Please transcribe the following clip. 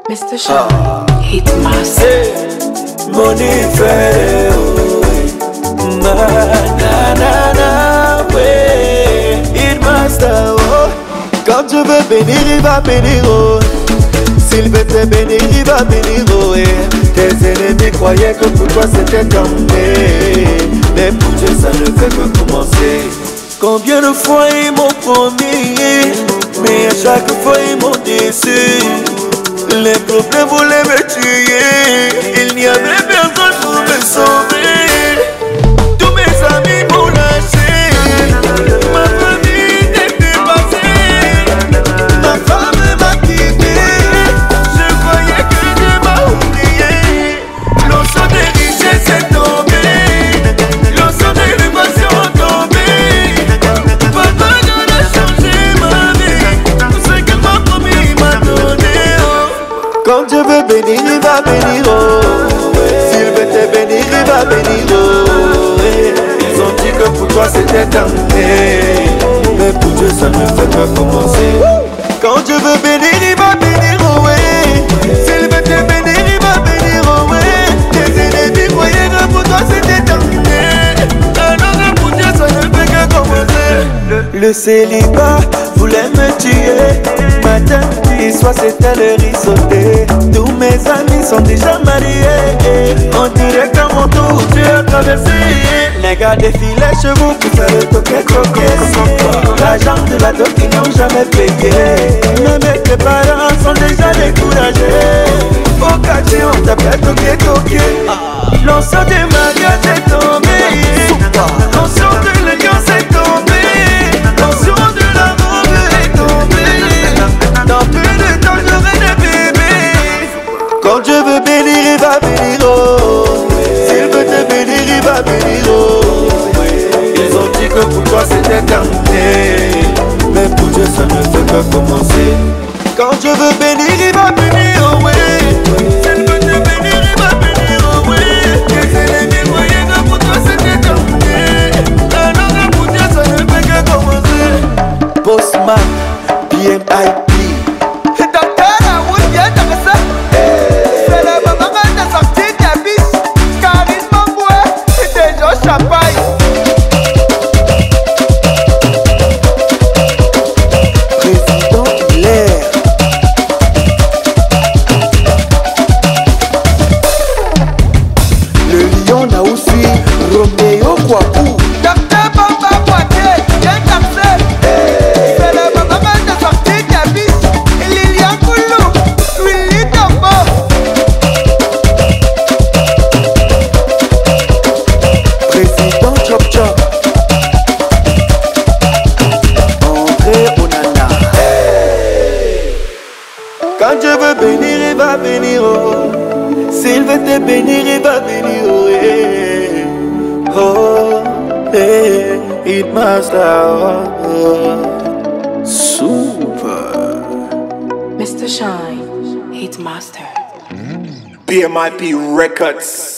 Mr Shyne, Hitmaster. Money fait, na, ouais, Hitmaster, oh. Quand je veux bénir, il va bénir, oh. S'il veut te bénir, il va bénir, oh. Tes ennemis croyaient que pour toi c'était terminé, mais pour Dieu ça ne fait que commencer. Combien de fois ils m'ont promis, mais à chaque fois ils m'ont déçu. Les problèmes voulaient me tuer, il n'y avait personne pour me sauver. Tous mes amis m'ont lâché, ma famille est dépassée, ma femme m'a quitté. Je croyais que Dieu m'a oublié. L'ocean des richesses est tombé, l'ocean des émotions tombé. Papa Dieu a changé ma vie, tout ce qu'elle m'a promis il m'a donné. Quand Dieu veut bénir, il va bénir, oh. S'il veut te bénir, il va bénir, oh. Ils ont dit que pour toi c'était terminé, mais pour Dieu ça ne fait pas commencer. Quand Dieu veut bénir, il va bénir, oh. S'il veut te bénir, il va bénir, oh. Tes ennemis croyaient que pour toi c'était terminé, alors que pour Dieu ça ne fait que commencer. Le célibat voulait me tuer, matin, midi, soir c'était le risotté. Tous mes amis sont déjà mariés, on dirait qu'à mon tour Dieu a traversé. Les gars défilaient chez vous pour faire le toqué. L'argent de la dot ils n'ont jamais payé, même tes parents sont déjà découragés. Au quartier on t'appelle toqué. L'ensemble des mariages est tombé, l'ensemble de l'alliance est tombé, l'ensemble de la robe est tombée. Dans peu de temps j'aurai des bébés. Quand Dieu veut bénir, il va bénir, oh. S'il veut te bénir, il va bénir, oh. Ils ont dit que pour toi c'était terminé, mais pour Dieu ça ne fait que commencer. Quand Dieu veut bénir, il va bénir, oh oui. S'il veut te bénir, il va bénir, oh oui. Tes ennemis croyaient que pour toi c'était terminé, alors que pour Dieu ça ne fait que commencer. Postman, BMIP. Quand Dieu veut bénir, il va bénir, oh. S'il veut te bénir, il va bénir, oh. Oh, Hitmaster, oh. Super. Mr Shyne, Hitmaster. BMIP Records.